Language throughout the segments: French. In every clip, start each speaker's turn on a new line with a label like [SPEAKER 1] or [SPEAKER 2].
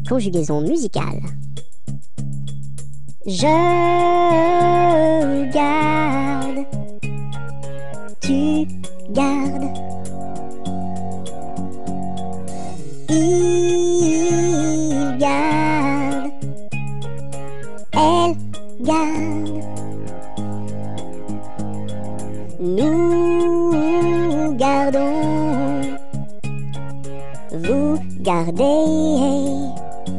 [SPEAKER 1] conjugaison musicale. Je garde, tu gardes. Il garde, elle garde. Nous gardons, vous gardez.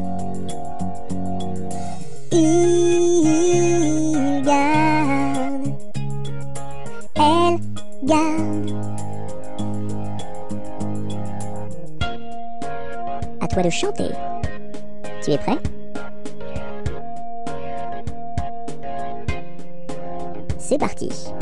[SPEAKER 1] Il garde, elle garde. À toi de chanter. Tu es prêt? C'est parti.